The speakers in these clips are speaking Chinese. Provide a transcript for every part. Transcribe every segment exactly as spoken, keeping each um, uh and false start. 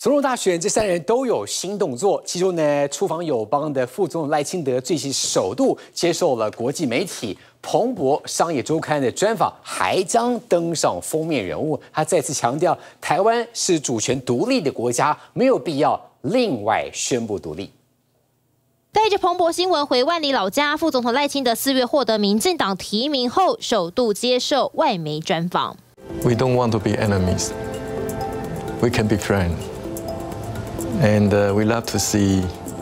总统大选，这三人都有新动作。其中呢，出访友邦的副总统赖清德最近首度接受了国际媒体《彭博商业周刊》的专访，还将登上封面人物。他再次强调，台湾是主权独立的国家，没有必要另外宣布独立。 带着彭博新闻回万里老家，副总统赖清德四月获得民进党提名后，首度接受外媒专访。 We don't want to be enemies. We can be friends, and uh, we love to see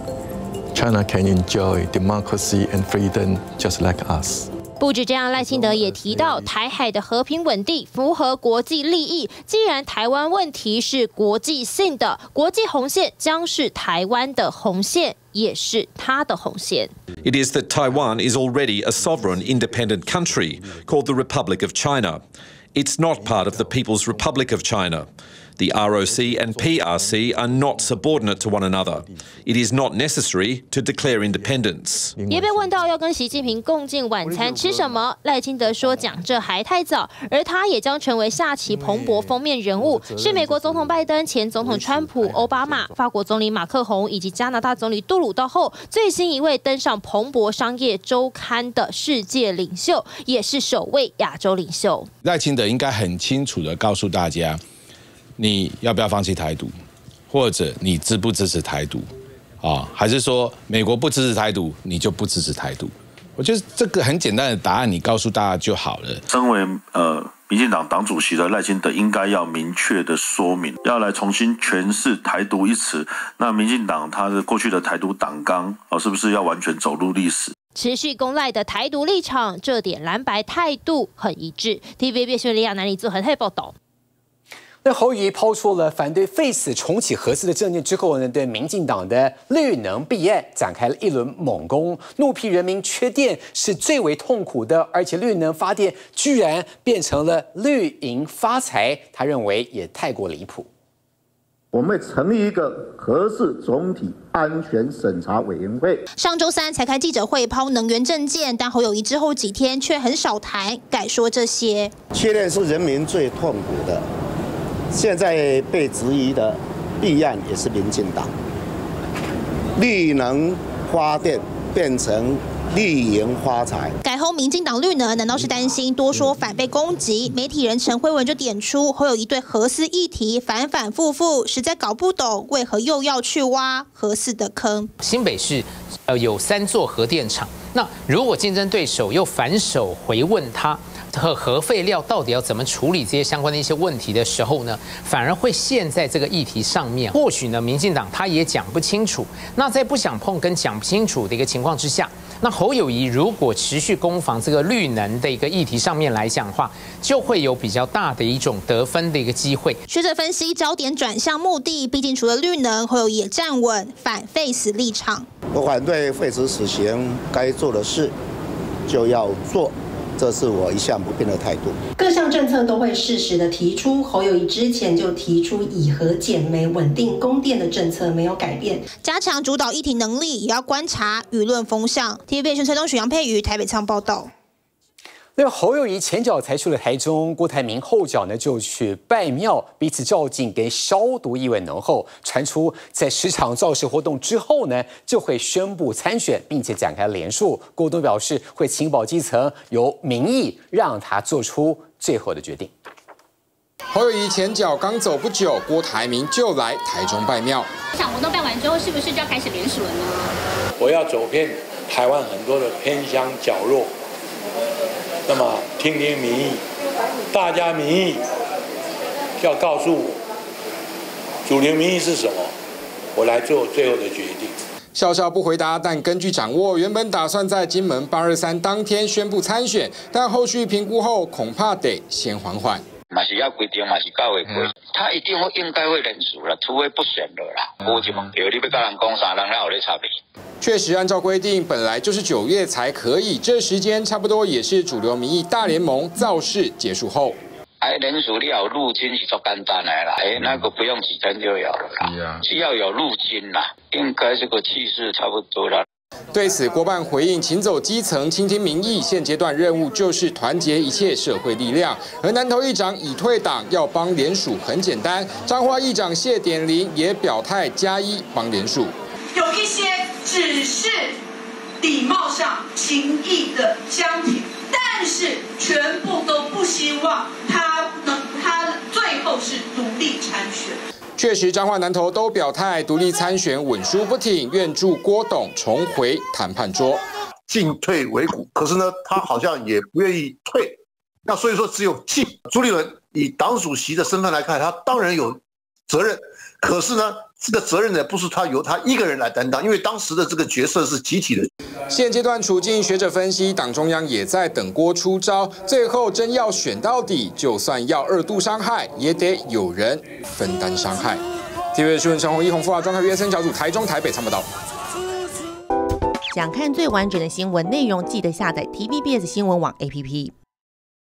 China can enjoy democracy and freedom just like us. 不止这样，赖清德也提到，台海的和平稳定符合国际利益。既然台湾问题是国际性的，国际红线将是台湾的红线，也是他的红线。 It is that Taiwan is already a sovereign, independent country called the Republic of China. It's not part of the People's Republic of China. The R O C and P R C are not subordinate to one another. It is not necessary to declare independence. 也被问到要跟习近平共进晚餐吃什么，赖清德说讲这还太早，而他也将成为下期彭博封面人物，是美国总统拜登、前总统川普、奥巴马、法国总理马克宏以及加拿大总理杜鲁道后最新一位登上彭博商业周刊的世界领袖，也是首位亚洲领袖。 赖清德应该很清楚的告诉大家。 你要不要放弃台独，或者你支不支持台独，啊？还是说美国不支持台独，你就不支持台独？我觉得这个很简单的答案，你告诉大家就好了。 身为呃民进党党主席的赖清德，应该要明确的说明，要来重新诠释台独一词。那民进党他的过去的台独党纲，哦，是不是要完全走入历史？ 持续公赖的台独立场，这点蓝白态度很一致。T V B 新闻李亚南里做很黑报道。 那侯友宜抛出了反对废死重启核四的政见之后呢，对民进党的绿能弊案展开了一轮猛攻，怒批人民缺电是最为痛苦的，而且绿能发电居然变成了绿营发财，他认为也太过离谱。 我们会成立一个核四总体安全审查委员会。 上周三才开记者会抛能源政见，但侯友宜之后几天却很少谈，改说这些。 缺电是人民最痛苦的。 现在被质疑的弊案也是民进党，绿能发电变成绿营发财。 改轰民进党绿能，难道是担心多说反被攻击？媒体人陈慧文就点出，侯友宜对核四议题反反复复，实在搞不懂为何又要去挖核四的坑。 新北市呃有三座核电厂，那如果竞争对手又反手回问他。 和核废料到底要怎么处理这些相关的一些问题的时候呢，反而会陷在这个议题上面。或许呢，民进党他也讲不清楚。那在不想碰跟讲不清楚的一个情况之下，那侯友宜如果持续攻防这个绿能的一个议题上面来讲的话，就会有比较大的一种得分的一个机会。 学者分析，焦点转向目的，毕竟除了绿能，侯友宜也站稳反废死立场。 我反对废止死刑，该做的事就要做。 这是我一向不变的态度。 各项政策都会适时的提出。侯友宜之前就提出以核减煤、稳定供电的政策没有改变， 加强主导议题能力，也要观察舆论风向。T V B 陈东许、杨佩瑜台北仓报道。 那侯友宜前脚才去了台中，郭台铭后脚呢就去拜庙，彼此照敬跟消毒意味浓厚。传出在十场造势活动之后呢，就会宣布参选，并且展开联署。郭董表示会请保基层，由民意让他做出最后的决定。 侯友宜前脚刚走不久，郭台铭就来台中拜庙。 这场活动办完之后，是不是就要开始联署了呢？ 我要走遍台湾很多的偏乡角落。 那么，听听民意，大家民意要告诉我，主流民意是什么，我来做最后的决定。 笑笑不回答，但根据掌握，原本打算在金门八二三当天宣布参选，但后续评估后，恐怕得先缓缓。 嘛是要规定，嘛是到位规，他一定会应该会联署了，除非不选了啦。无一问题，你要跟人讲啥，人哪有咧插你？ 确实，按照规定，本来就是九月才可以，这时间差不多也是主流民意大联盟造势结束后。 哎，联署你要入侵是足简单的啦，哎，那个不用几天就有了啦。只要有入侵啦，应该这个气势差不多了。 对此，郭办回应：请走基层，倾听民意。现阶段任务就是团结一切社会力量。而南投议长已退党，要帮联署很简单。彰化议长谢点林也表态加一帮联署。 有一些只是礼貌上情谊的相挺，但是全部都不希望他能他最后是独立参选。 确实，彰化南投都表态独立参选，稳输不挺，愿助郭董重回谈判桌。 进退维谷，可是呢，他好像也不愿意退。那所以说，只有进。朱立伦以党主席的身份来看，他当然有责任。可是呢，这个责任呢，不是他由他一个人来担当，因为当时的这个角色是集体的。 现阶段处境，学者分析，党中央也在等郭出招，最后真要选到底，就算要二度伤害，也得有人分担伤害。T V B 新闻陈宏一、洪富华、庄凯约森小组台中、台北参报道。 想看最完整的新闻内容，记得下载 T V B S 新闻网 A P P。